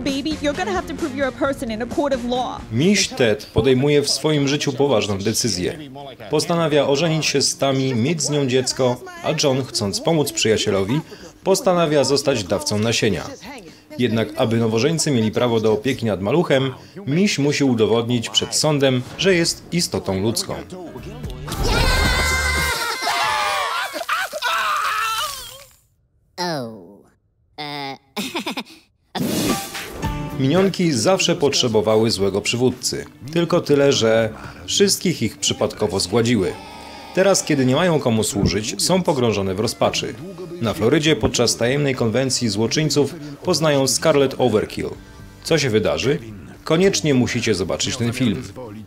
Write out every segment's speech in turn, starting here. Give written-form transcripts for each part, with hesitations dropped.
Miś Ted podejmuje w swoim życiu poważną decyzję. Postanawia ożenić się z Tammy, mieć z nią dziecko, a John, chcąc pomóc przyjacielowi, postanawia zostać dawcą nasienia. Jednak aby nowożeńcy mieli prawo do opieki nad maluchem, Miś musi udowodnić przed sądem, że jest istotą ludzką. Minionki zawsze potrzebowały złego przywódcy. Tylko tyle, że wszystkich ich przypadkowo zgładziły. Teraz, kiedy nie mają komu służyć, są pogrążone w rozpaczy. Na Florydzie podczas tajemnej konwencji złoczyńców poznają Scarlet Overkill. Co się wydarzy? Koniecznie musicie zobaczyć ten film.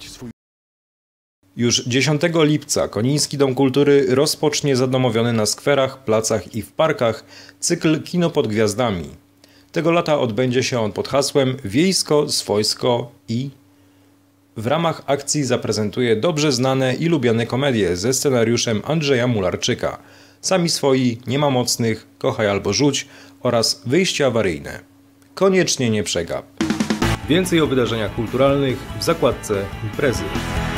Już 10 lipca Koniński Dom Kultury rozpocznie zadomowiony na skwerach, placach i w parkach cykl Kino pod Gwiazdami. Tego lata odbędzie się on pod hasłem Wiejsko, Swojsko i... W ramach akcji zaprezentuje dobrze znane i lubiane komedie ze scenariuszem Andrzeja Mularczyka. Sami swoi, Nie ma mocnych, Kochaj albo rzuć oraz Wyjście awaryjne. Koniecznie nie przegap. Więcej o wydarzeniach kulturalnych w zakładce Imprezy.